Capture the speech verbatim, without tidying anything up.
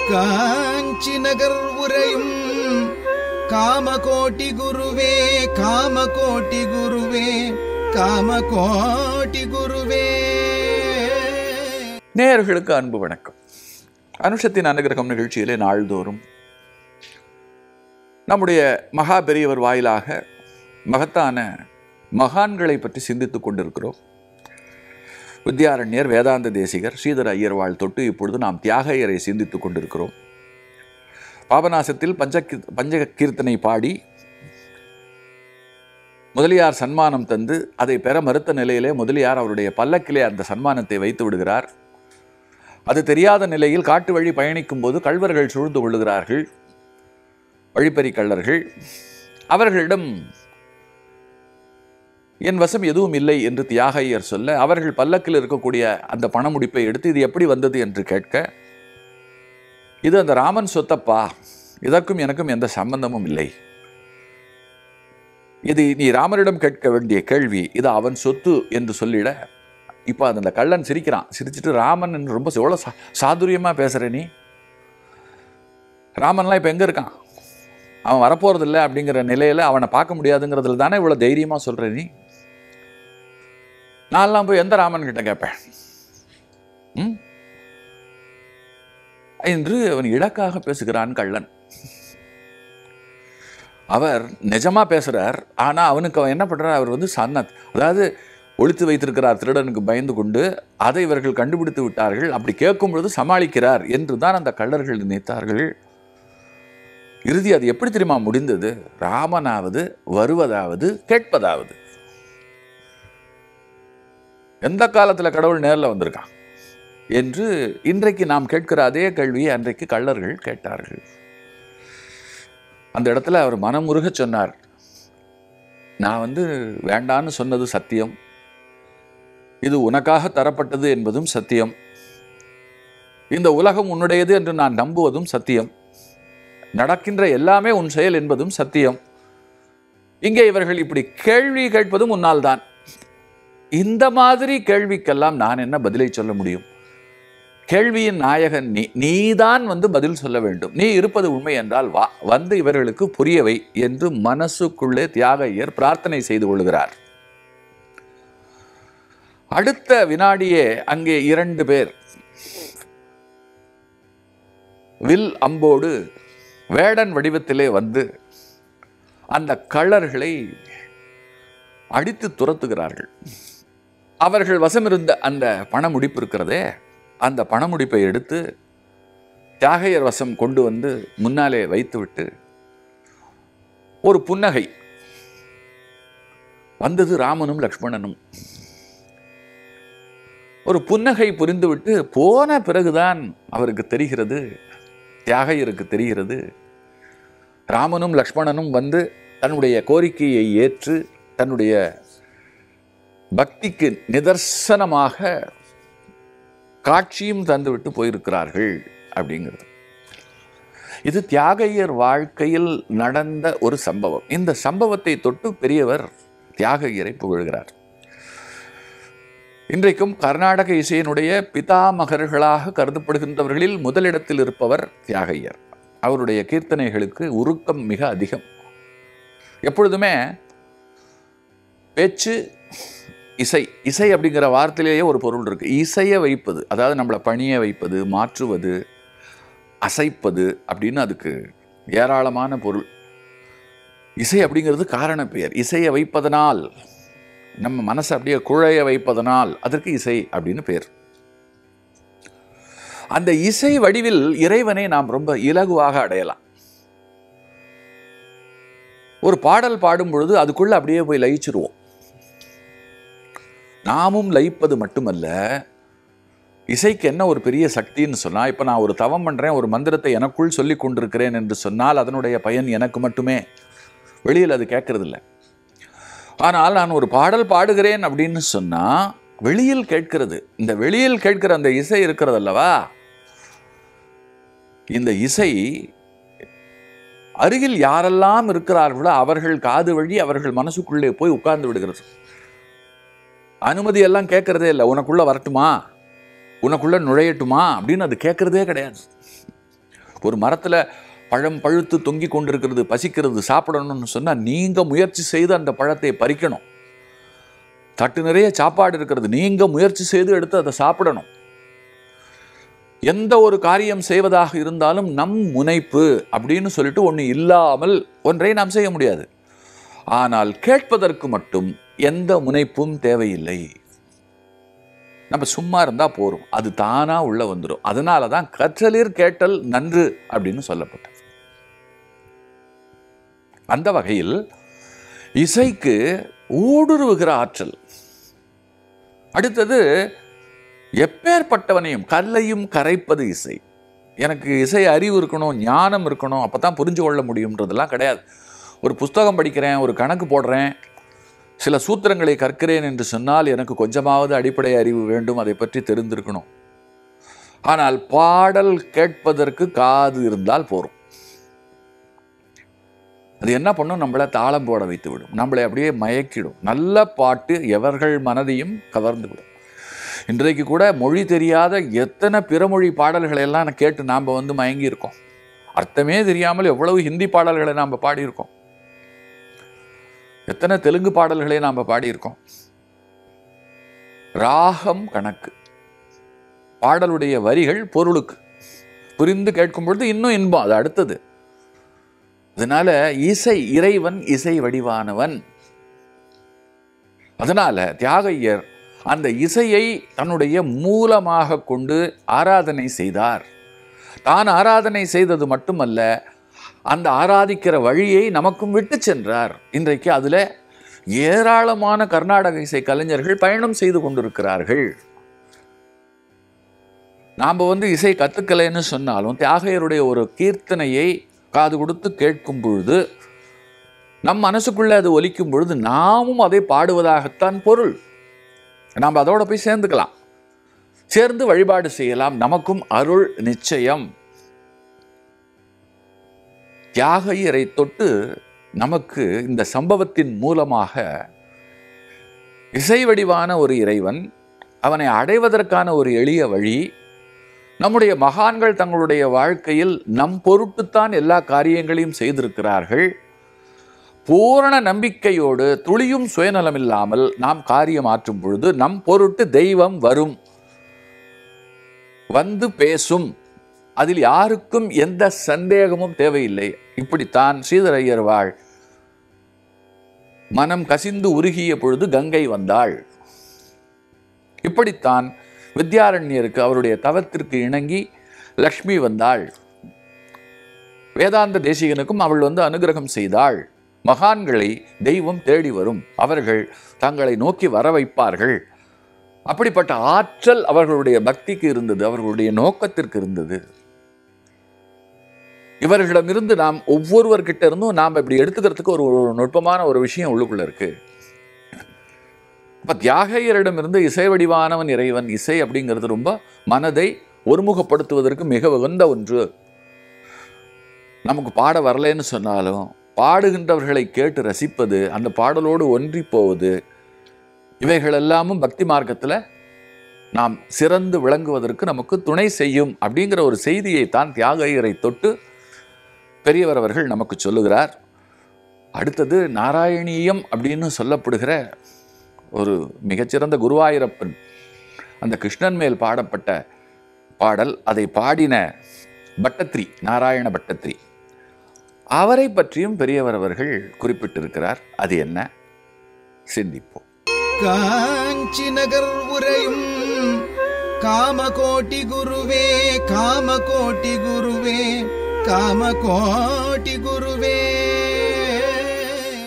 காஞ்சி நகர் உரையும் காமகோட்டி குருவே காமகோட்டி குருவே காமகோட்டி குருவே. நேயர்களுக்கு அன்பு வணக்கம். அனுஷத்தின் அனுகிரகம் நிகழ்ச்சியிலே நாள்தோறும் நம்முடைய மகா பெரியவர் வாயிலாக மகத்தான மகான்களை பற்றி சிந்தித்துக் கொண்டிருக்கிறோம். வித்யாரண்யர், வேதாந்த தேசிகர், ஸ்ரீதர ஐயர்வாள் தொட்டு இப்பொழுது நாம் தியாகையரை சிந்தித்துக் கொண்டிருக்கிறோம். பாபநாசத்தில் பஞ்ச பஞ்ச கீர்த்தனை பாடி முதலியார் சன்மானம் தந்து அதை பெற மறுத்த நிலையிலே முதலியார் அவருடைய பல்லக்கிலே அந்த சன்மானத்தை வைத்து விடுகிறார். அது தெரியாத நிலையில் காட்டு வழி பயணிக்கும் போது கள்வர்கள் சூழ்ந்து கொள்ளுகிறார்கள். வழிப்பறி கள்ளர்கள். அவர்களிடம் என் வசம் எதுவும் இல்லை என்று தியாகையர் சொல்ல, அவர்கள் பல்லக்கில் இருக்கக்கூடிய அந்த பணமுடிப்பை எடுத்து இது எப்படி வந்தது என்று கேட்க, இது அந்த ராமன் சொத்தப்பா, இதற்கும் எனக்கும் எந்த சம்பந்தமும் இல்லை, இது நீ ராமனிடம் கேட்க வேண்டிய கேள்வி, இது அவன் சொத்து என்று சொல்லிட, இப்போ அந்த கள்ளன் சிரிக்கிறான். சிரிச்சுட்டு ராமன் ரொம்ப எவ்வளோ சா சாதுரியமாக பேசுகிற நீ, ராமன்லாம் இப்போ எங்கே இருக்கான், அவன் வரப்போகிறதில்ல அப்படிங்கிற நிலையில் அவனை பார்க்க முடியாதுங்கிறதுல தானே இவ்வளோ தைரியமாக சொல்கிற நீ, நான்லாம் போய் எந்த ராமன் கிட்ட கேட்பேன் ம் என்று அவன் இலக்காக பேசுகிறான் கள்ளன். அவர் நிஜமா பேசுறார். ஆனா அவனுக்கு அவன் என்ன பண்றார், அவர் வந்து சன்னத், அதாவது ஒளித்து வைத்திருக்கிறார் திருடனுக்கு பயந்து கொண்டு, அதை இவர்கள் கண்டுபிடித்து விட்டார்கள், அப்படி கேட்கும் பொழுது சமாளிக்கிறார் என்று தான் அந்த கள்ளர்கள் நினைத்தார்கள். இறுதி அது எப்படி தெரியுமா முடிந்தது, ராமனாவது வருவதாவது கேட்பதாவது. எந்த காலத்தில் கடவுள் நேரில் வந்திருக்கான் என்று இன்றைக்கு நாம் கேட்கிற அதே கேள்வியை அன்றைக்கு கள்ளர்கள் கேட்டார்கள். அந்த இடத்துல அவர் மனமுருக சொன்னார், நான் வந்து வேண்டான்னு சொன்னது சத்தியம், இது உனக்காக தரப்பட்டது என்பதும் சத்தியம், இந்த உலகம் உன்னுடையது என்று நான் நம்புவதும் சத்தியம், நடக்கின்ற எல்லாமே உன் செயல் என்பதும் சத்தியம். இங்கே இவர்கள் இப்படி கேள்வி கேட்பதும் உன்னால் தான். இந்த மாதிரி கேள்விக்கெல்லாம் நான் என்ன பதிலை சொல்ல முடியும்? கேள்வியின் நாயகன் நீ, நீதான் வந்து பதில் சொல்ல வேண்டும். நீ இருப்பது உண்மை என்றால் வா, வந்து இவர்களுக்கு புரியவை என்று மனசுக்குள்ளே தியாகையர் பிரார்த்தனை செய்து கொள்கிறார். அடுத்த வினாடியே அங்கே இரண்டு பேர் வில் அம்போடு வேடன் வடிவத்திலே வந்து அந்த கள்ளர்களை அடித்து துரத்துகிறார்கள். அவர்கள் வசமிருந்த அந்த பணமுடிப்பு இருக்கிறதே, அந்த பணமுடிப்பை எடுத்து தியாகையர் வசம் கொண்டு வந்து முன்னாலே வைத்துவிட்டு ஒரு புன்னகை வந்தது. ராமனும் லக்ஷ்மணனும் ஒரு புன்னகை புரிந்துவிட்டு போன பிறகுதான் அவருக்கு தெரிகிறது, தியாகையருக்கு தெரிகிறது, ராமனும் லக்ஷ்மணனும் வந்து தன்னுடைய கோரிக்கையை ஏற்று தன்னுடைய பக்திக்கு நிதர்சனமாக காட்சியும் தந்துவிட்டு போயிருக்கிறார்கள் அப்படிங்கிறது. இது தியாகையர் வாழ்க்கையில் நடந்த ஒரு சம்பவம். இந்த சம்பவத்தை தொட்டு பெரியவர் தியாகையரை புகழ்கிறார். இன்றைக்கும் கர்நாடக இசையினுடைய பிதாமகர்களாக கருதப்படுகின்றவர்களில் முதலிடத்தில் இருப்பவர் தியாகையர். அவருடைய கீர்த்தனைகளுக்கு உருக்கம் மிக அதிகம். எப்பொழுதுமே பேச்சு, இசை, இசை அப்படிங்கிற வார்த்தையிலேயே ஒரு பொருள் இருக்கு. இசையை வைப்பது, அதாவது நம்மளை பணிய வைப்பது, மாற்றுவது, அசைப்பது அப்படின்னு அதுக்கு ஏராளமான பொருள். இசை அப்படிங்கிறது காரண பெயர். இசையை வைப்பதனால், நம்ம மனசை அப்படியே குழைய வைப்பதனால் அதற்கு இசை அப்படின்னு பேர். அந்த இசை வடிவில் இறைவனை நாம் ரொம்ப இலகுவாக அடையலாம். ஒரு பாடல் பாடும் பொழுது அதுக்குள்ள அப்படியே போய் லயிச்சிருவோம். நாமும் லயிப்பது மட்டுமல்ல, இசைக்கு என்ன ஒரு பெரிய சக்தின்னு சொன்னால், இப்போ நான் ஒரு தவம் பண்ணுறேன், ஒரு மந்திரத்தை எனக்குள் சொல்லி கொண்டிருக்கிறேன் என்று சொன்னால் அதனுடைய பயன் எனக்கு மட்டுமே, வெளியில் அது கேட்கறதில்ல. ஆனால் நான் ஒரு பாடல் பாடுகிறேன் அப்படின்னு சொன்னால் வெளியில் கேட்கிறது. இந்த வெளியில் கேட்கிற அந்த இசை இருக்கிறது அல்லவா, இந்த இசை அருகில் யாரெல்லாம் இருக்கிறார்களோ அவர்கள் காது வழி அவர்கள் மனசுக்குள்ளே போய் உட்கார்ந்து விடுகிறது. அனுமதி எல்லாம் கேட்கறதே இல்லை. உனக்குள்ள வரட்டுமா, உனக்குள்ள நுழையட்டுமா அப்படின்னு அது கேட்கறதே கிடையாது. ஒரு மரத்தில் பழம் பழுத்து தொங்கி கொண்டிருக்கிறது, பசிக்கிறது, சாப்பிடணும்னு சொன்னால் நீங்கள் முயற்சி செய்து அந்த பழத்தை பறிக்கணும். தட்டு நிறைய சாப்பாடு இருக்கிறது, நீங்கள் முயற்சி செய்து எடுத்து அதை சாப்பிடணும். எந்த ஒரு காரியம் செய்வதாக இருந்தாலும் நம் முனைப்பு அப்படின்னு சொல்லிட்டு ஒன்று இல்லாமல் ஒன்றை நாம் செய்ய முடியாது. ஆனால் கேட்பதற்கு மட்டும் எந்த முனைப்பும் தேவையில்லை. நம்ம சும்மா இருந்தால் போறோம், அது தானா உள்ள வந்துடும். அதனால தான் கற்றலிற் கேட்டல் நன்று அப்படின்னு சொல்லப்பட்டது. அந்த வகையில் இசைக்கு ஊடுருவுகிற ஆற்றல். அடுத்தது, எப்பேற்பட்டவனையும் கல்லையும் கரைப்பது இசை. எனக்கு இசை அறிவு இருக்கணும், ஞானம் இருக்கணும், அப்போ தான் புரிஞ்சு கொள்ள முடியுன்றதெல்லாம் கிடையாது. ஒரு புஸ்தகம் படிக்கிறேன், ஒரு கணக்கு போடுறேன், சில சூத்திரங்களை கற்கிறேன் என்று சொன்னால் எனக்கு கொஞ்சமாவது அடிப்படை அறிவு வேண்டும், அதை பற்றி தெரிந்திருக்கணும். ஆனால் பாடல் கேட்பதற்கு காது இருந்தால் போரும். அது என்ன பண்ணும்? நம்மளை தாளம் போட வைத்து விடும், நம்மளை அப்படியே மயக்கிடும். நல்ல பாட்டு எவர்கள் மனதையும் கவர்ந்து விடும். இன்றைக்கு கூட மொழி தெரியாத எத்தனை பிறமொழி பாடல்களை எல்லாம் கேட்டு நாம் வந்து மயங்கி இருக்கோம். அர்த்தமே தெரியாமல் எவ்வளவு ஹிந்தி பாடல்களை நாம் பாடியிருக்கோம், எத்தனை தெலுங்கு பாடல்களை நாம் பாடியிருக்கோம். ராகம் கணக்கு, பாடலுடைய வரிகள் பொருளுக்கு புரிந்து கேட்கும் பொழுது இன்னும் இன்பம், அது அடுத்தது. அதனால இசை இறைவன் இசை வடிவானவன். அதனால தியாகையர் அந்த இசையை தன்னுடைய மூலமாக கொண்டு ஆராதனை செய்தார். தான் ஆராதனை செய்தது மட்டுமல்ல, அந்த ஆராதிக்கிற வழியை நமக்கும் விட்டு சென்றார். இன்றைக்கு அதில் ஏராளமான கர்நாடக இசை கலைஞர்கள் பயணம் செய்து கொண்டிருக்கிறார்கள். நாம் வந்து இசை கற்றுக்கலைன்னு சொன்னாலும் தியாகையருடைய ஒரு கீர்த்தனையை காது கொடுத்து கேட்கும் பொழுது, நம் மனசுக்குள்ளே அது ஒலிக்கும் பொழுது நாமும் அதை பாடுவதாகத்தான் பொருள். நாம் அதோட போய் சேர்ந்துக்கலாம், சேர்ந்து வழிபாடு செய்யலாம், நமக்கும் அருள் நிச்சயம். தியாகையரை தொட்டு நமக்கு இந்த சம்பவத்தின் மூலமாக இசை வடிவான ஒரு இறைவன், அவனை அடைவதற்கான ஒரு எளிய வழி, நம்முடைய மகான்கள் தங்களுடைய வாழ்க்கையில் நம் பொருட்டுத்தான் எல்லா காரியங்களையும் செய்திருக்கிறார்கள். பூரண நம்பிக்கையோடு துளியும் சுயநலம் இல்லாமல் நாம் காரியம் ஆற்றும் பொழுது நம் பொருட்டு தெய்வம் வரும், வந்து பேசும். அதில் யாருக்கும் எந்த சந்தேகமும் தேவையில்லை. இப்படித்தான் ஸ்ரீதரையர் வாழ் மனம் கசிந்து உருகிய பொழுது கங்கை வந்தாள். இப்படித்தான் வித்யாரண்யருக்கு அவருடைய தவத்திற்கு இணங்கி லக்ஷ்மி வந்தாள். வேதாந்த தேசிகனுக்கும் அவள் வந்து அனுகிரகம் செய்தாள். மகான்களை தெய்வம் தேடி வரும், அவர்கள் தங்களை நோக்கி வர வைப்பார்கள். அப்படிப்பட்ட ஆற்றல் அவர்களுடைய பக்திக்கு இருந்தது, அவர்களுடைய நோக்கத்திற்கு இருந்தது. இவர்களிடமிருந்து நாம் ஒவ்வொருவர்கிட்ட இருந்தும் நாம் இப்படி எடுத்துக்கிறதுக்கு ஒரு நுட்பமான ஒரு விஷயம் உள்ளுக்குள்ள இருக்கு. இப்போ தியாகையரிடமிருந்து இசை வடிவானவன் இறைவன். இசை அப்படிங்கிறது ரொம்ப மனதை ஒருமுகப்படுத்துவதற்கு மிக உகந்த ஒன்று. நமக்கு பாட வரலைன்னு சொன்னாலும் பாடுகின்றவர்களை கேட்டு ரசிப்பது, அந்த பாடலோடு ஒன்றி போவது, இவைகளெல்லாமும் பக்தி மார்க்கத்தில் நாம் சிறந்து விளங்குவதற்கு நமக்கு துணை செய்யும் அப்படிங்கிற ஒரு செய்தியை தான் தியாகையரை தொட்டு பெரியவர் அவர்கள் நமக்கு சொல்லுகிறார். அடுத்தது நாராயணீயம் அப்படின்னு சொல்லப்படுகிற ஒரு மிகச்சிறந்த குருவாயூரப்பன், அந்த கிருஷ்ணன் மேல் பாடப்பட்ட பாடல். அதை பாடின பட்டத்ரி, நாராயண பட்டத்ரி, அவரை பற்றியும் பெரியவர் அவர்கள் குறிப்பிட்டிருக்கிறார். அது என்ன? சிந்திப்போம். காஞ்சி நகர் உரையும் காமகோட்டி குருவே, காமகோட்டி குருவே, காமகோட்டி குருவே.